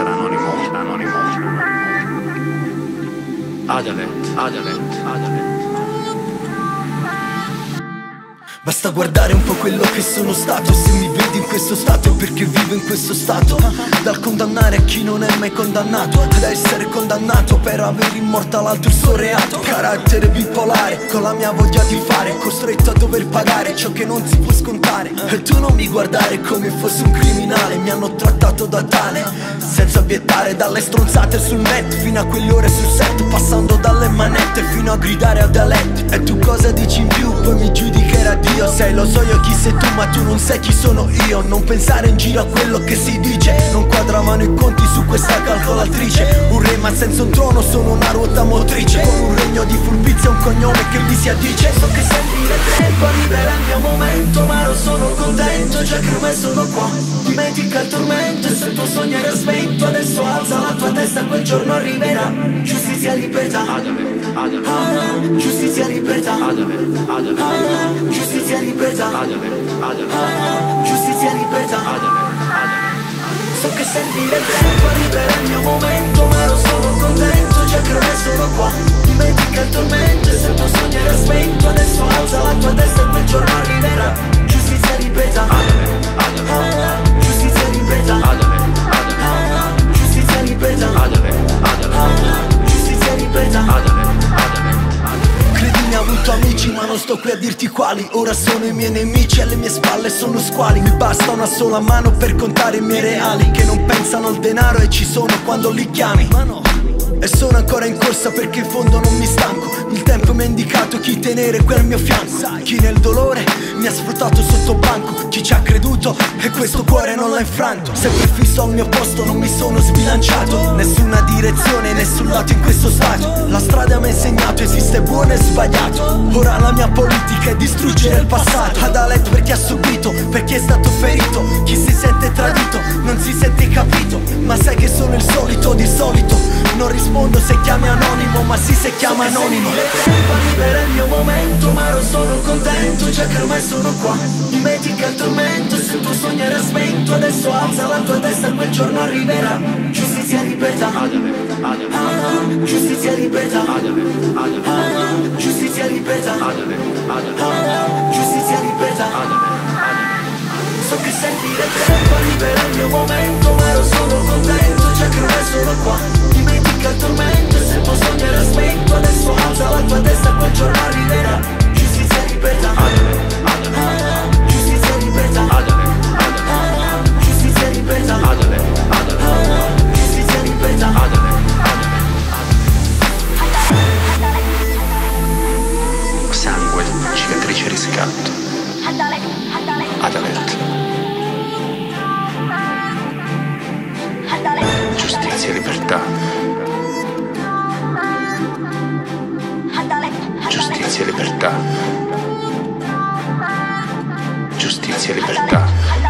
Basta guardare un po' quello che sono stato. Se mi vedi in questo stato è perché vivo in questo stato. Dal condannare a chi non è mai condannato, ad essere condannato per aver immortalato il suo reato. Carattere bipolare, con la mia voglia di fare, costretto a dover pagare ciò che non si può scontare. E tu non mi guardare come fossi un criminale, mi hanno trattato da tale, senza obiettare. Dalle stronzate sul net fino a quelle ore sul set, passando dalle manette fino a gridare a dialetti. E tu cosa dici in più? Poi mi giudicherà Dio. Sei lo so io chi sei tu, ma tu non sai chi sono io. Non pensare in giro a quello che si dice, non quadravano i conti su questa calcolatrice. Un re ma senza un trono, sono una ruota motrice, con un regno di furbizia e un cognome che vi si addice. So che sentire tempo arriverà il mio momento, ma non sono contento, già che ormai sono qua. Dimentica il tormento e se il tuo sogno era spento, adesso alza la tua testa, quel giorno arriverà. Giustizia e libertà, giustizia e libertà, giustizia e libertà, giustizia e libertà. So che sentire il tempo arriverà il mio momento, ma non sono contento, già che ormai sono qua. Dimentica il tormento e se il tuo sogno era spento, adesso alza la tua testa e quel giorno arriverà. Giustizia e libertà, giustizia e libertà, giustizia e libertà, giustizia e libertà. Credimi, ho avuto amici ma non sto qui a dirti quali. Ora sono i miei nemici, alle mie spalle sono squali. Mi basta una sola mano per contare i miei reali, che non pensano al denaro e ci sono quando li chiami. E sono ancora in corsa perché in fondo non mi stanco. Il tempo mi ha indicato chi tenere qui al mio fianco. Chi nel dolore mi ha sfruttato sotto banco, chi ci ha creduto e questo cuore non l'ha infranto. Sempre fisso al mio posto, non mi sono sbilanciato. Nessuna direzione, nessun lato in questo stato. La strada mi ha insegnato esiste buono e sbagliato. Ora la mia politica è distruggere il passato. Ad Alet per chi ha subito, per chi è stato ferito. Chi si sente tradito, non si sente capito. Ma sai che sono il solito di solito. Non rispondo se chiami anonimo, ma sì se chiama anonimo. Arriverà il mio momento, ma non sono contento, già che ormai sono qua. Dimentica il tormento e se il tuo sogno era spento, adesso alza la tua testa, quel giorno arriverà. Giustizia e libertà, giustizia e libertà, giustizia e libertà, giustizia e libertà. So che sentire tempo arriverà il mio momento, ma non sono contento, già che ormai sono qua. Dimentica il tormento e se il tuo sogno era spento, adesso alza la tua testa, quel giorno arriverà. Giustizia e libertà, giustizia e libertà, giustizia e libertà, giustizia e libertà. Sangue, cicatrice e riscatto. Adalet. Giustizia e libertà. Giustizia e libertà. Giustizia e libertà.